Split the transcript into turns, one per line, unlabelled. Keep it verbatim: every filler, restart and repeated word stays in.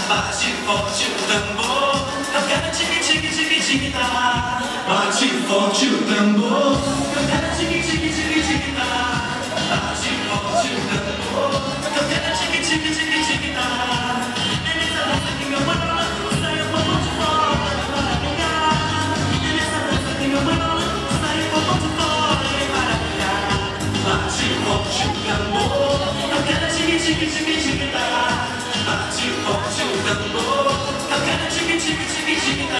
bate forte o tambor, eu quero tique tique tique tique tá. Bate forte o tambor, eu quero tique tique tique tique tá. Bate forte o tambor, eu quero tique tique tique tique tá. É nessa dança que meu mano sai um pouco de fora para brincar. É nessa dança que meu mano sai um pouco de fora para brincar. Bate forte o tambor, eu quero tique tique tique tique tá.